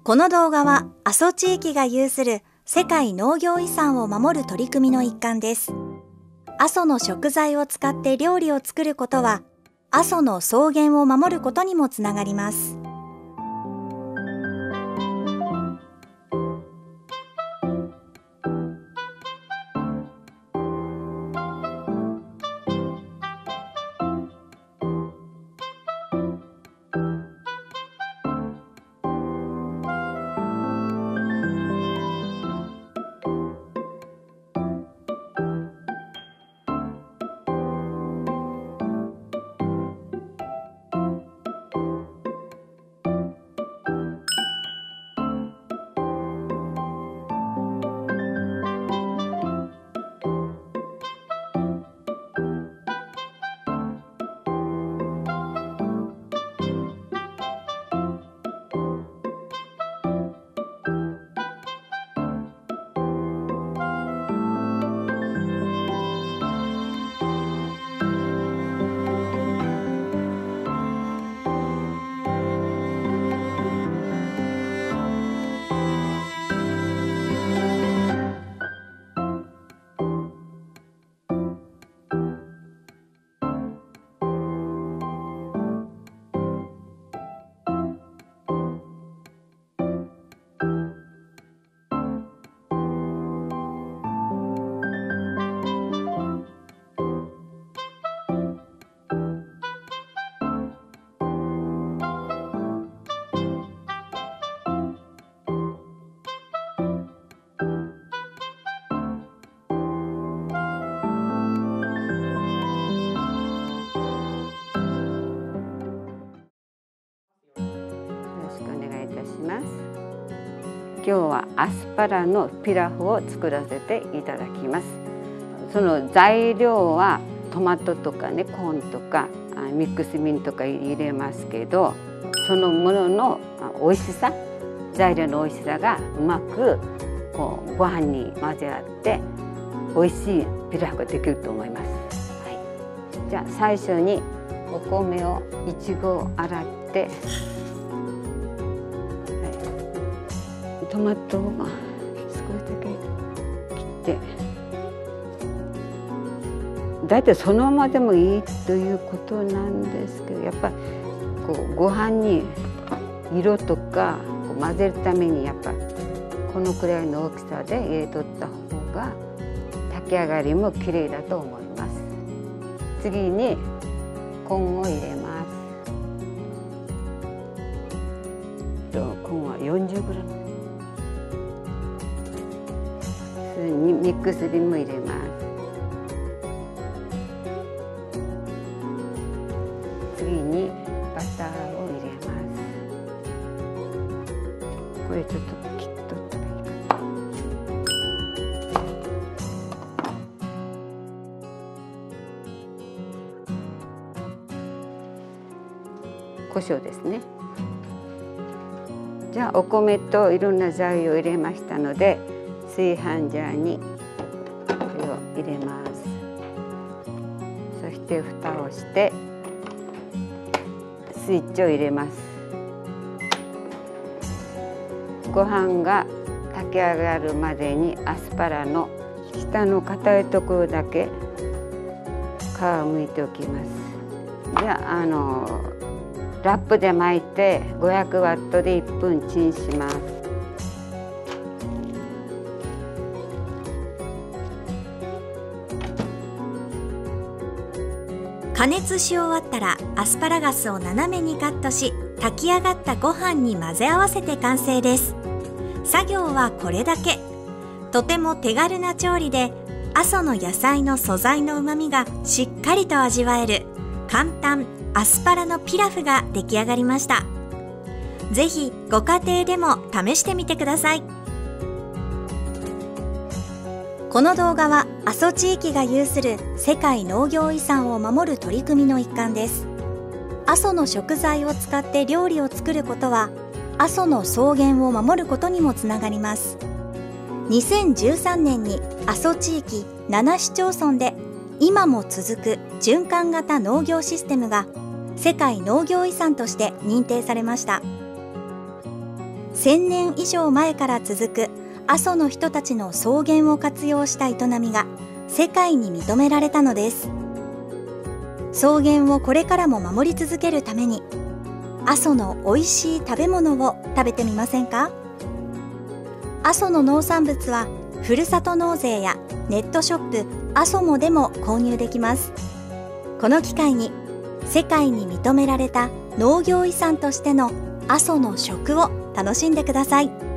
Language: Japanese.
この動画は阿蘇地域が有する世界農業遺産を守る取り組みの一環です。阿蘇の食材を使って料理を作ることは、阿蘇の草原を守ることにもつながります。 今日はアスパラのピラフを作らせていただきます。その材料はトマトとかね、コーンとかミックスビンとか入れますけど、そのものの美味しさ、材料の美味しさがうまくご飯に混ぜ合って美味しいピラフができると思います。はい、じゃあ最初にお米を1合洗って、トマトを少しだけ切って、だいたいそのままでもいいということなんですけど、やっぱりご飯に色とか混ぜるためにやっぱこのくらいの大きさで入れとった方が炊き上がりもきれいだと思います。次にコーンを入れます。コーンは40g。にミックスビンも入れます。次にバターを入れます。これちょっと切っとったらいいかな。胡椒ですね。じゃあお米といろんな材料を入れましたので、炊飯ジャーにこれを入れます。そして蓋をしてスイッチを入れます。ご飯が炊き上がるまでにアスパラの下の硬いところだけ皮をむいておきます。じゃあラップで巻いて500ワットで1分チンします。 加熱し終わったらアスパラガスを斜めにカットし、炊き上がったご飯に混ぜ合わせて完成です。作業はこれだけ。とても手軽な調理で、阿蘇の野菜の素材の旨味がしっかりと味わえる簡単アスパラのピラフが出来上がりました。ぜひご家庭でも試してみてください。この動画は阿蘇地域が有する世界農業遺産を守る取り組みの一環です。阿蘇の食材を使って料理を作ることは、阿蘇の草原を守ることにもつながります。2013年に阿蘇地域7市町村で今も続く循環型農業システムが世界農業遺産として認定されました。 1000年以上前から続く阿蘇の人たちの草原を活用した営みが世界に認められたのです。草原をこれからも守り続けるために、阿蘇の美味しい食べ物を食べてみませんか？阿蘇の農産物はふるさと納税やネットショップ阿蘇もでも購入できます。この機会に世界に認められた農業遺産としての阿蘇の食を楽しんでください。